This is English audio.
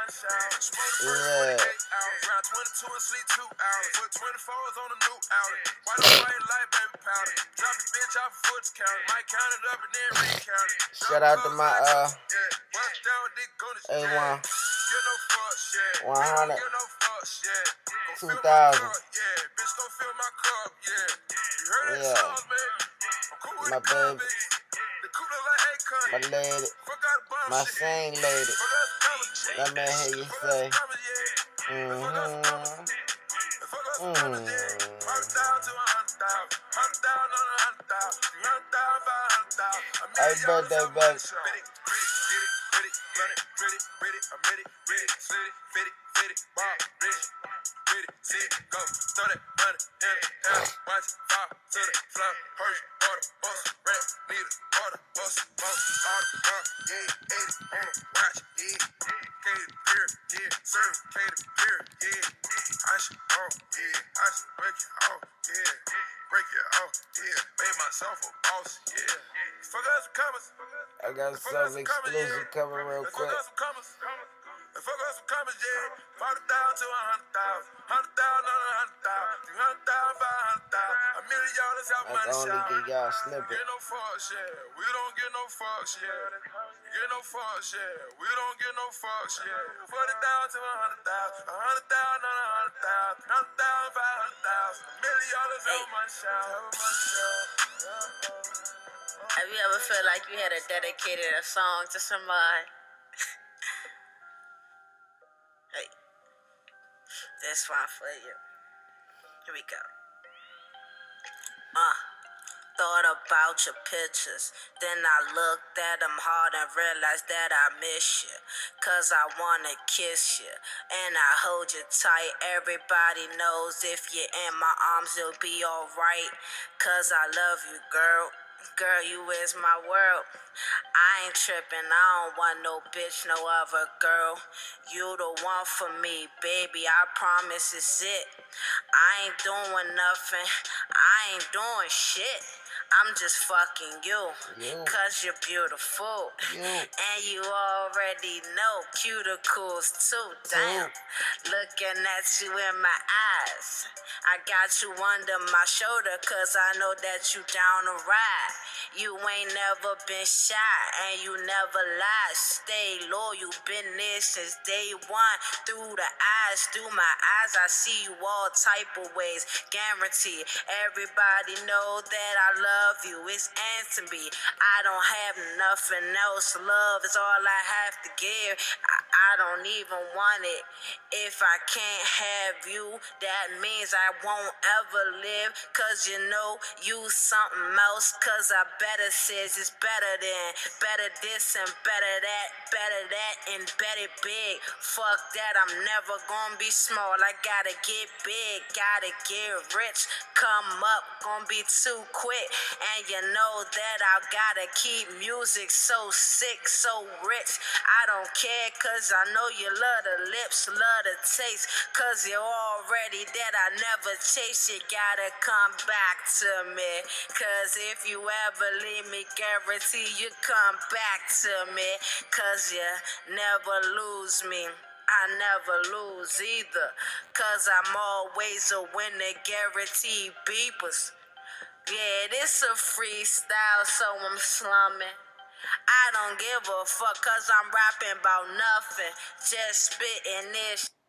Yeah. Round 22 and sleep 2 hours. Put 24s on the new outlet. White on white light, baby powder. Drop your bitch off a foot counter. Might count it up and then recount it. Shout out to my Bust down, dick go to A1 Get no fuck shit. 100 Get no fuck shit. 2000. Yeah, bitch gon' fill my cup. Yeah. You heard that Yeah. song, baby? I'm cool with My the club, baby, The cooler like Akon. my lady, Fuck out the bomb my shit. same lady. Fuck out the commas. Let me hear you say. Fuck out the commas, yeah. Fuck out the commas, yeah. 100,000 to 100,000. 100,000 on 100,000. 300,000, 500,000. Happy birthday, baby. Go, throw that money in the air. Watch it fall to the floor. Hurry, order, bus, rap, need a order, bus, order, yeah, 80 on the watch, yeah. Cater beer, yeah, serve, cater beer, yeah. I should I should break it off, yeah. Break it off, yeah. Made myself a boss, yeah. Fuck out some commas. I got some exclusive coming real quick. Fuck out some commas. Fuck out some commas, yeah. 40,000 to 100,000. 100,000 on 100,000. 300,000, 500,000. $1 million out my I can only give y'all a snippet. Get no fucks, yeah. We don't get no fucks, yeah. Get no fucks, yeah. We don't get no fucks, yeah. 40,000 to 100,000. 100,000 on 100,000. 100,000, 500,000. $1 million out my shop. Have you ever felt like you had to dedicate a song to somebody? Hey, this one for you. Here we go. Thought about your pictures, then I looked at them hard and realized that I miss you. Cause I wanna kiss you, and I hold you tight. Everybody knows if you're in my arms, it'll be alright. Cause I love you, girl. Girl, you is my world. I ain't tripping, I don't want no bitch, no other girl. You the one for me, baby, I promise it's it. I ain't doing nothing, I ain't doing shit. I'm just fucking you, cause you're beautiful. And you already know cuticles too, damn. Looking at you in my eyes. I got you under my shoulder, cause I know that you down to ride. You ain't never been shy, and you never lied. Stay loyal, been there since day one. Through the eyes, through my eyes, I see you all type of ways. Guarantee everybody know that I love you. It's answer me. I don't have nothing else. Love is all I have to give. I don't even want it. If I can't have you, that means I won't ever live. Cause you know you something else. Cause I better says it's better than, better this and better that and better big. Fuck that, I'm never gonna be small. I gotta get big, gotta get rich. Come up, gonna be too quick. And you know that I gotta keep music so sick, so rich. I don't care, cause I know you love the lips, love the taste. Cause you're already that I never chase. You gotta come back to me. Cause if you ever leave me, guarantee you come back to me. Cause you never lose me. I never lose either. Cause I'm always a winner, guaranteed beepers. Yeah, this a freestyle, so I'm slumming. I don't give a fuck, cause I'm rapping about nothing. Just spitting this.